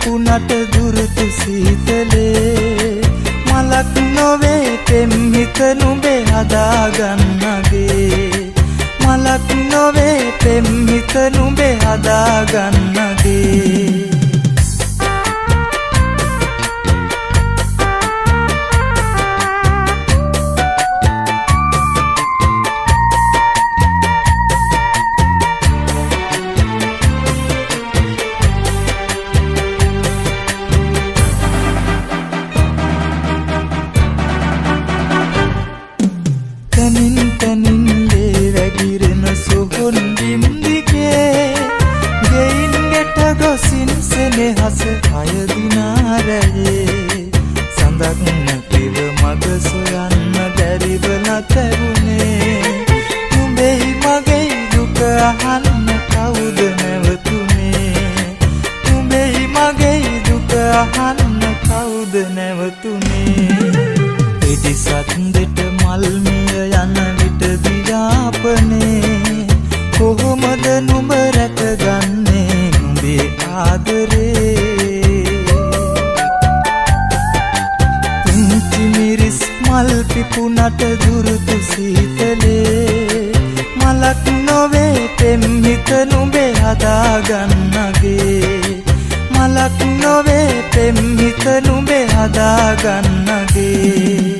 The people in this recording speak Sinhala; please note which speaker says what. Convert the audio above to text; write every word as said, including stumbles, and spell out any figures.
Speaker 1: පිපුණට දුරුතු සීතලේ මලක් නොවේ පෙම් හිත නුඹේ හදාගන්නගේ මලක් නොවේ පෙම් හිත නුඹේ හදාගන්නගේ තනින් තනින් ලේ වැගිරෙන සොහොන් බිම්දිගේ ගෙයින් ගෙට ගොසින් සෙනෙහස හය දිනාරයේ සඳක් නැතිව මග සොයන්න බැරිව නැතරුනේ නුඹෙහි මගේ දුක අහන්න කවුද නැවතුනේ නුඹෙහි මගේ දුක අහන්න කවුද නැවතුනේ පිටිසත් දෙට මල් මිය යන විට දියාපනේ කොහොමද නුඹ රැකගන්නේ නුඹේ ආදරේ පුංචි මිරිස් මල් පිපුණට දුරුතු සීතලේ මලක් නොවේ පෙම් හිත නුඹේ හදාගන්නගේ මලක් නොවේ පෙම් හිත නුඹේ හදාගන්නගේ